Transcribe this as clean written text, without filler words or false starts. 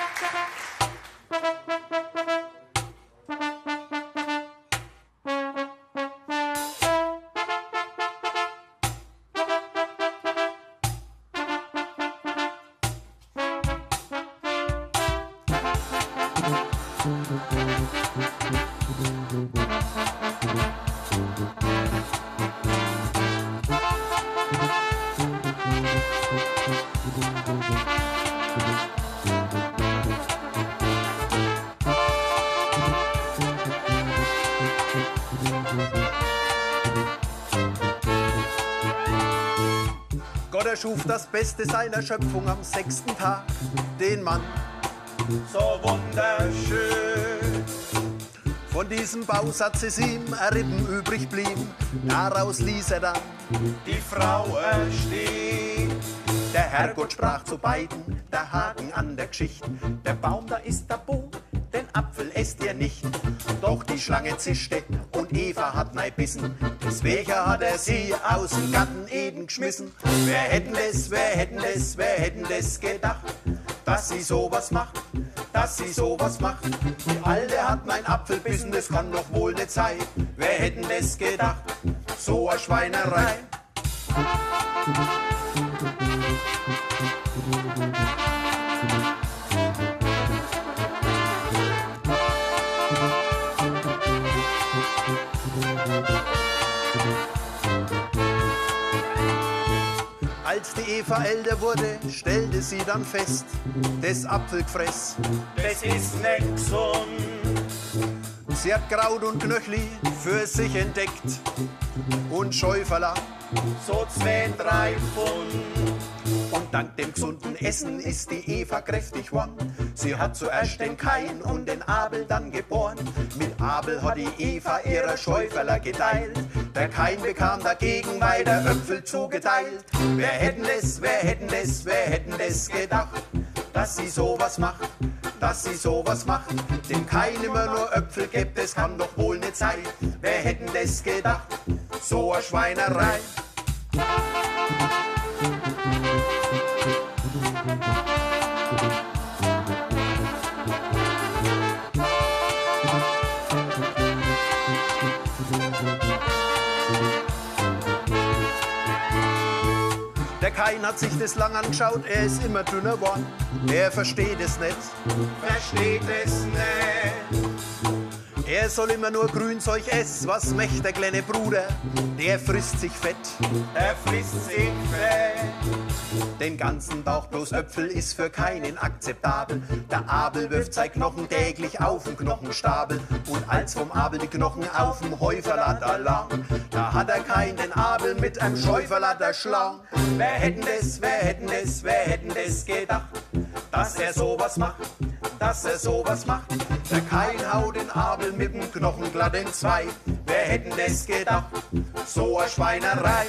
Gott erschuf das Beste seiner Schöpfung am 6. Tag, den Mann. So wunderschön. Von diesem Bausatz ist ihm Rippen übrig blieb, daraus ließ er dann die Frau erstehen. Der Herrgott sprach zu beiden, der Haken an der Geschichte. Der Baum, da ist tabu, den Apfel esst ihr nicht. Doch die Schlange zischte und Eva hat neibissen. Deswegen hat er sie aus dem Garten Eden geschmissen. Wer hätten das gedacht, dass sie sowas macht, dass sie sowas macht. Die Alte hat mein Apfel bissen, das kann doch wohl nicht sein. Wer hätten das gedacht, so eine Schweinerei. Als die Eva älter wurde, stellte sie dann fest, das Apfelgefress, das ist nicht gesund. Sie hat Kraut und Knöchli für sich entdeckt und Schäuferler, so 2, 3 Pfund. Und dank dem gesunden Essen ist die Eva kräftig geworden. Sie hat zuerst den Kain und den Abel dann geboren. Mit Abel hat die Eva ihre Schäuferler geteilt. Der Kain bekam dagegen weiter Äpfel zugeteilt. Wer hätten das gedacht, dass sie sowas macht, dass sie sowas macht. Dem Kain immer nur Äpfel gibt, das kann doch wohl nicht sein. Wer hätten das gedacht, so eine Schweinerei. Der Kain hat sich das lang angeschaut, er ist immer dünner geworden. Er versteht es nicht. Versteht es nicht. Er soll immer nur Grünzeug essen, was möchte der kleine Bruder? Der frisst sich fett. Er frisst sich fett. Den ganzen Bauch bloß Äpfel ist für keinen akzeptabel. Der Abel wirft sein Knochen täglich auf den Knochenstapel. Und als vom Abel die Knochen auf dem Häuferler da lang, da hat er keinen Abel mit einem Schäuferler da schlang. Wer hätten das gedacht, dass er sowas macht, dass er sowas macht. Der Kain haut den Abel mit dem Knochen glatt in zwei. Wer hätten das gedacht, so eine Schweinerei.